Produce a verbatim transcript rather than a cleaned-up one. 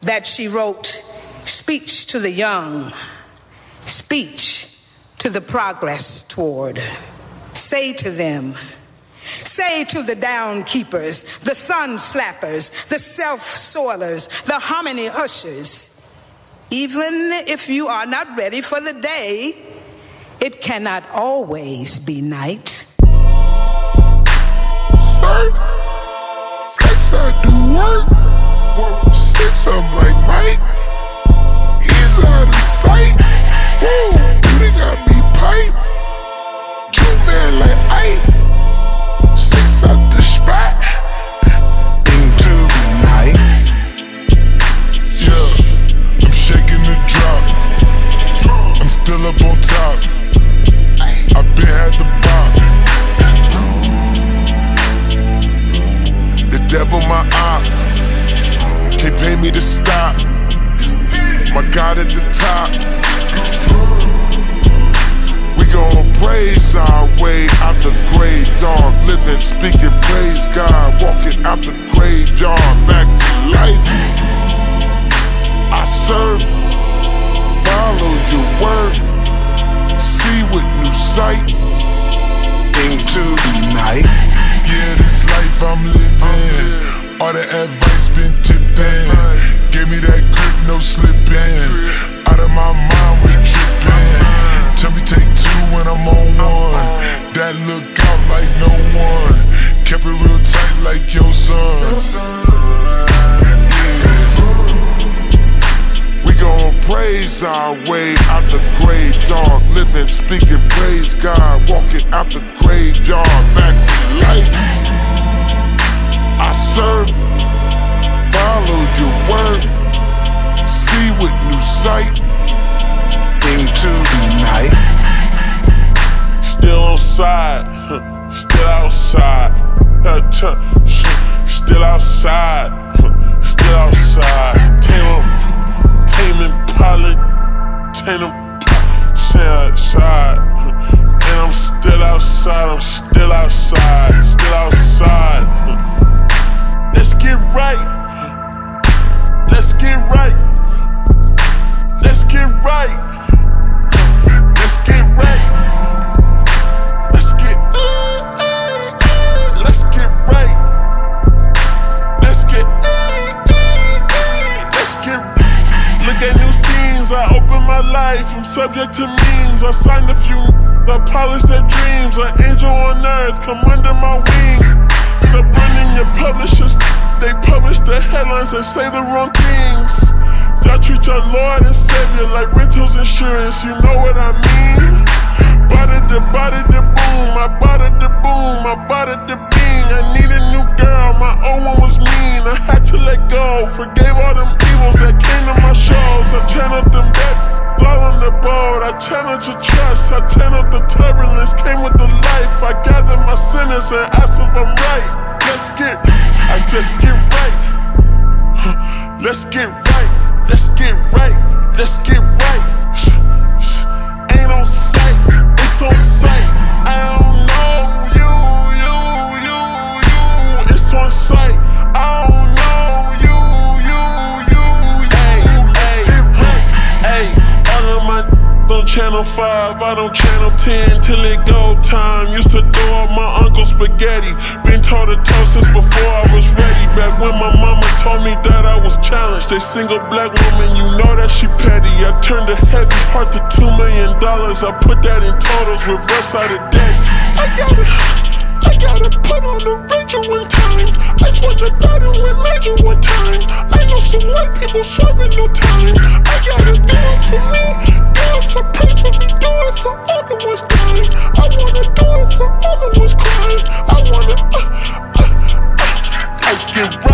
that she wrote, "Speech to the young, speech to the progress toward. Say to them, say to the down keepers, the sun slappers, the self-soilers, the harmony ushers, even if you are not ready for the day, it cannot always be night." Sir, flex I do work, work six up like Mike, he's out of sight, whoa, they got me pipe, two man like Ike, six up the spot, into the night, yeah, I'm shaking the drop, I'm still up on top, I been had the bop, the devil my op, can't pay me to stop, my God at the top. We gon' praise our way out the grave, dog. Living, speaking, praise God. Walking out the graveyard, back to life. I serve, follow your word, see with new sight, into the night. Yeah, this life I'm living, all the advice been tipped in. Give me that grip, no slipping. Out of my mind, we tripping. Tell me take two when I'm on one. That look out like no one. Kept it real tight like your son. Yeah. We gon' praise our way out the grave, dog. Living, speaking, praise God. Walking out the graveyard, back to life. I serve, follow your word, see with new sight, into the night. Still on side, still outside, still outside, still outside. Tame them, tame and pilot, tame them, stay outside. And I'm still outside, I'm still outside, still outside. Let's get right. Let's get right. Let's get right. Let's get right. Let's get. Let's get right. Let's get. Let's get. Look at new scenes. I open my life. I'm subject to memes. I signed a few. I polished their dreams. An angel on earth. Come under my wing. Stop running your publishers. They publish the headlines and say the wrong things. Y'all treat your Lord and Savior like rentals insurance, you know what I mean? Bada da bada da boom, I bada da boom, I bada da bing. I need a new girl, my old one was mean. I had to let go, forgave all them evils that came to my shows. I channeled them back, all on the boat. I challenge your trust, I channeled the turbulence, came with the life. I gathered my sinners and asked if I'm right. Let's get, I just get right. Let's get right, let's get right, let's get right. Ain't on sight, it's on sight. I don't know you, you, you, you. It's on sight. I don't know you, you, you, you. Let's get right. Hey, all of my on channel five, I don't channel ten till it go time. Used to throw out my uncle's spaghetti. Been toe to toe since before I was ready. Back when my mama told me that I was challenged. A single black woman, you know that she petty. I turned a heavy heart to two million dollars. I put that in totals, reverse out of debt. I gotta, I gotta put on the Ranger one time. I swung the battle with Major one time. I know some white people serving no time. I gotta do it for me, do it for, pray for me, do it for all the ones dying. I wanna do it for all the ones crying. I wanna, uh, uh, uh, let's get right.